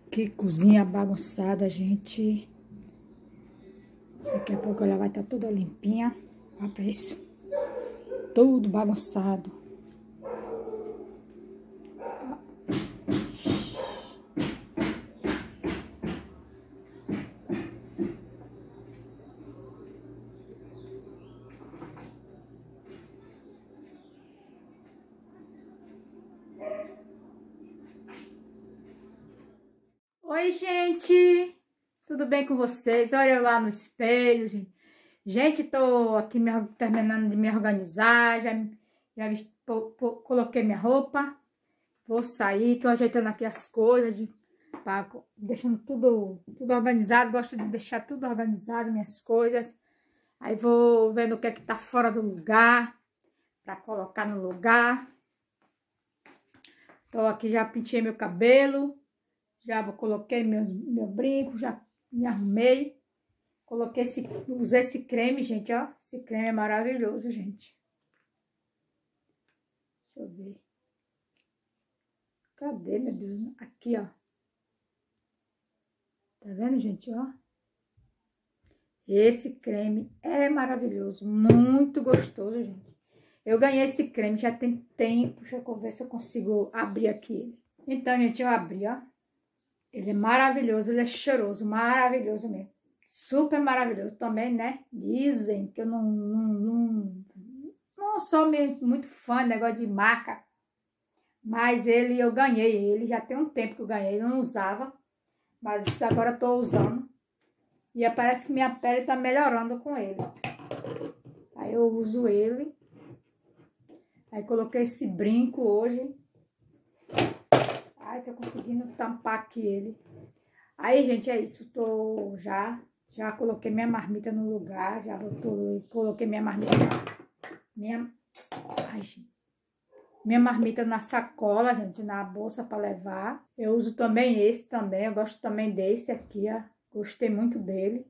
Que cozinha bagunçada, gente. Daqui a pouco ela vai estar toda limpinha. Olha pra isso. Tudo bagunçado. Oi, gente. Tudo bem com vocês? Olha eu lá no espelho, gente. Gente, tô aqui terminando de me organizar. Coloquei minha roupa. Vou sair. Tô ajeitando aqui as coisas. Tá deixando tudo organizado. Gosto de deixar tudo organizado, minhas coisas. Aí vou vendo o que é que tá fora do lugar. Pra colocar no lugar. Tô aqui, já pintei meu cabelo. Já coloquei meu brinco, já me arrumei. Usei esse creme, gente, ó. Esse creme é maravilhoso, gente. Deixa eu ver. Cadê, meu Deus? Aqui, ó. Tá vendo, gente, ó? Esse creme é maravilhoso, muito gostoso, gente. Eu ganhei esse creme já tem tempo. Deixa eu ver se eu consigo abrir aqui ele. Então, gente, eu abri, ó. Ele é maravilhoso, ele é cheiroso, maravilhoso mesmo. Super maravilhoso também, né? Dizem que eu não sou muito fã de negócio de marca. Mas eu ganhei ele, já tem um tempo que eu ganhei, eu não usava. Mas agora eu tô usando. E parece que minha pele tá melhorando com ele. Aí eu uso ele. Aí coloquei esse brinco hoje. Ai, tô conseguindo tampar aqui ele. Aí, gente, é isso. Já coloquei minha marmita no lugar. Coloquei minha marmita. Ai, gente. Minha marmita na sacola, gente, na bolsa para levar. Eu uso também esse também. Eu gosto também desse aqui, ó. Gostei muito dele.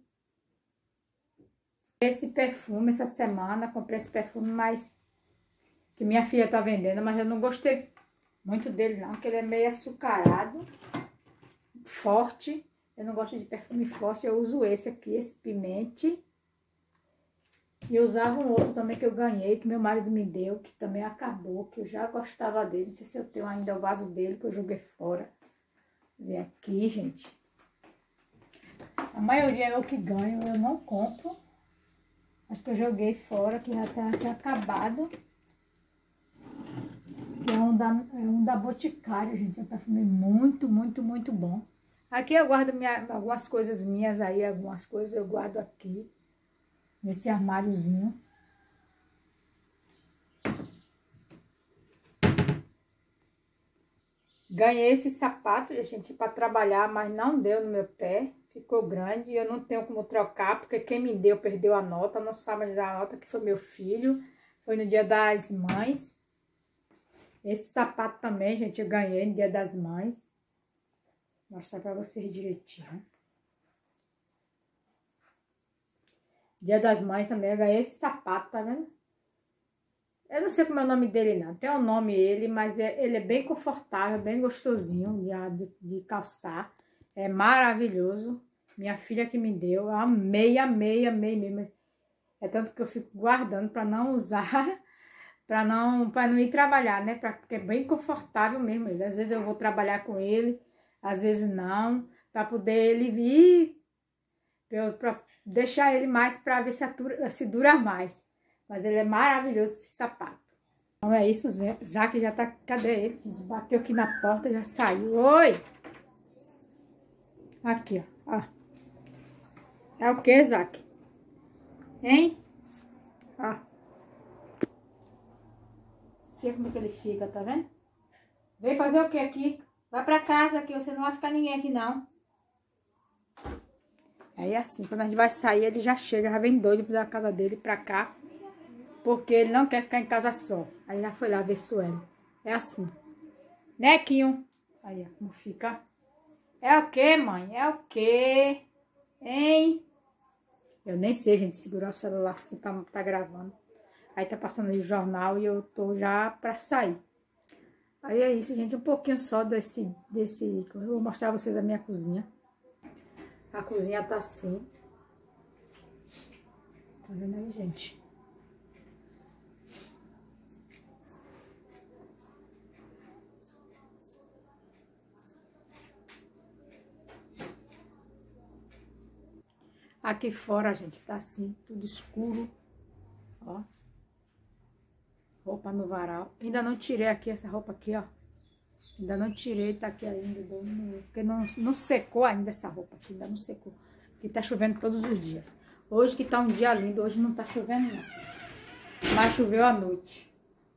Esse perfume essa semana. Comprei esse perfume, mas que minha filha tá vendendo, mas eu não gostei muito dele não, porque ele é meio açucarado, forte. Eu não gosto de perfume forte, eu uso esse aqui, esse Pimente. E eu usava um outro também que eu ganhei, que meu marido me deu, que também acabou, que eu já gostava dele. Não sei se eu tenho ainda o vaso dele, que eu joguei fora. Vê aqui, gente. A maioria é eu que ganho, eu não compro. Acho que eu joguei fora, que já tinha acabado. Que é um da Boticário, gente. É um perfume muito, muito, muito bom. Aqui eu guardo algumas coisas minhas aí, algumas coisas eu guardo aqui. Nesse armáriozinho. Ganhei esse sapato, gente, para trabalhar, mas não deu no meu pé. Ficou grande e eu não tenho como trocar, porque quem me deu perdeu a nota. Não sabe onde dar a nota, que foi meu filho. Foi no Dia das Mães. Esse sapato também, gente, eu ganhei no Dia das Mães. Vou mostrar para vocês direitinho. Dia das Mães também, eu ganhei esse sapato, tá vendo? Eu não sei como é o nome dele não, tem um nome ele, mas ele é bem confortável, bem gostosinho de calçar. É maravilhoso. Minha filha que me deu, eu amei, amei, amei mesmo. É tanto que eu fico guardando para não usar, para não ir trabalhar, né? Porque é bem confortável mesmo. Às vezes eu vou trabalhar com ele, às vezes não, para poder ele vir, para deixar ele mais para ver se dura mais. Mas ele é maravilhoso esse sapato. Então é isso, Zac já tá... Cadê ele? Bateu aqui na porta, já saiu. Oi! Aqui, ó. É o que, Zac? Hein? Ó. Espia como é que ele fica, tá vendo? Vem fazer o que aqui? Vai pra casa, que você não vai ficar ninguém aqui, não. Aí assim, quando a gente vai sair, ele já chega, já vem doido da casa dele pra cá. Porque ele não quer ficar em casa só. Aí já foi lá ver Sueli. É assim. Nequinho. Aí, ó, como fica. É o que, mãe? É o que? Hein? Eu nem sei, gente, segurar o celular assim pra tá gravando. Aí tá passando aí o jornal e eu tô já pra sair. Aí é isso, gente. Um pouquinho só desse... Eu vou mostrar a vocês a minha cozinha. A cozinha tá assim. Tá vendo aí, gente? Aqui fora, gente, tá assim, tudo escuro. Ó. Roupa no varal. Ainda não tirei aqui essa roupa aqui, ó. Ainda não tirei, tá aqui ainda. Porque não secou ainda essa roupa aqui, ainda não secou. Porque tá chovendo todos os dias. Hoje que tá um dia lindo, hoje não tá chovendo não. Mas choveu à noite.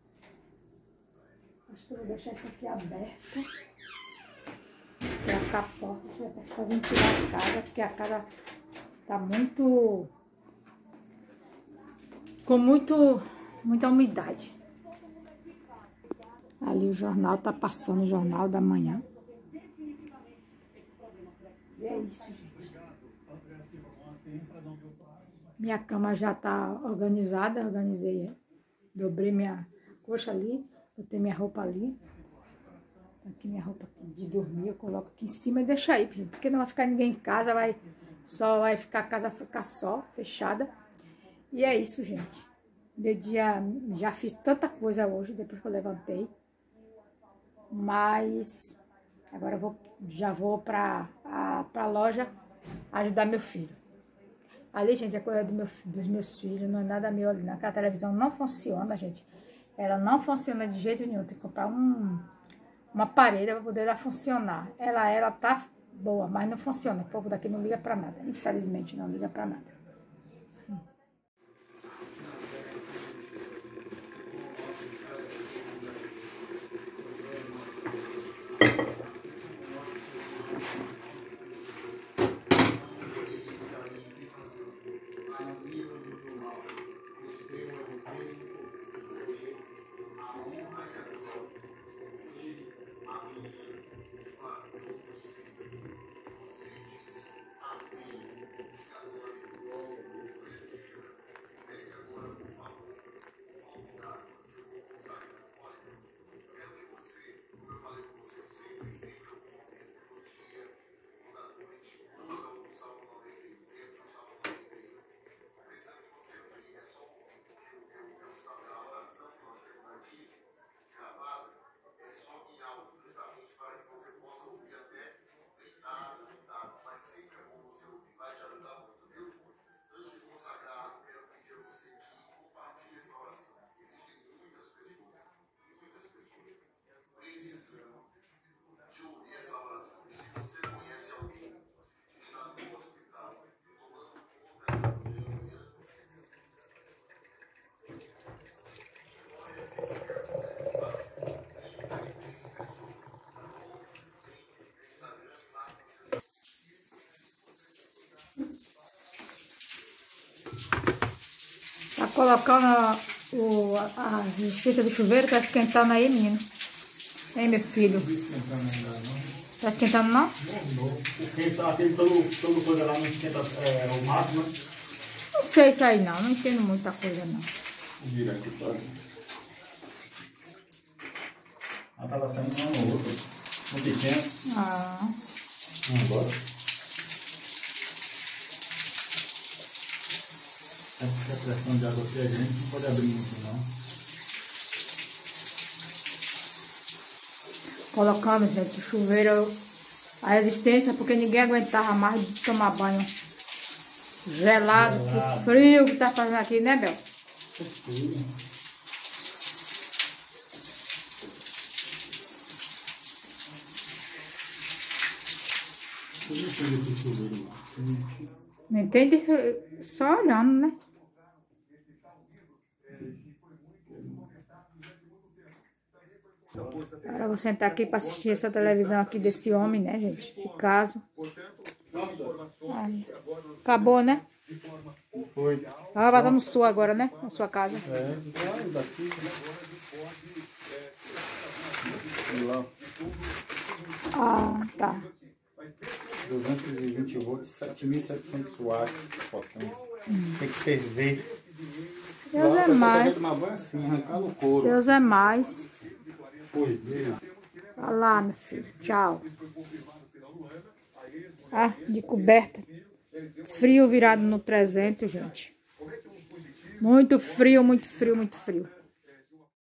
Acho que eu vou deixar isso aqui aberto. Colocar a porta, pra ventilar a casa, porque a casa tá muito... com muita umidade. Ali o jornal tá passando, o jornal da manhã. E é isso, gente. Minha cama já tá organizada, organizei ela. Dobrei minha coxa ali, botei minha roupa ali. Aqui minha roupa de dormir, eu coloco aqui em cima e deixo aí, porque não vai ficar ninguém em casa, só vai ficar a casa só, fechada. E é isso, gente. Meu dia, já fiz tanta coisa hoje, depois que eu levantei. Mas agora já vou pra loja ajudar meu filho. Ali, gente, é coisa dos meus filhos, não é nada meu ali, não. Aquela televisão não funciona, gente. Ela não funciona de jeito nenhum. Tem que comprar uma parede para poder ela funcionar. Ela tá boa, mas não funciona. O povo daqui não liga pra nada. Infelizmente, não liga pra nada. Tá colocando a resistência do chuveiro, tá esquentando aí, menino. Hein, meu filho? Tá esquentando não? Não. Porque aquele todo coisa lá não esquenta o máximo. Não sei isso aí não entendo muita coisa não. Vira aqui fora. Ela tava saindo uma ou outra. Um pequeno. Ah. Agora. Essa pressão de água aqui a gente não pode abrir muito não. Colocando, gente, o chuveiro, a resistência, porque ninguém aguentava mais de tomar banho gelado, que frio que tá fazendo aqui, né, Bel? Não entende? Só olhando, né? Agora eu vou sentar aqui para assistir essa televisão aqui desse homem, né, gente? Esse caso. Ai. Acabou, né? Foi. Ah, vai dar no sul agora, né? Na sua casa. Daqui. Ah, tá. 220 volts, 7.700 watts de potência. Tem que ferver. Deus é mais. Tomar banho assim, arrancar no couro. Deus é mais. Foi, beijo. Vai lá, meu filho. Tchau. Ah, de coberta. Frio virado no 300, gente. Muito frio, muito frio, muito frio.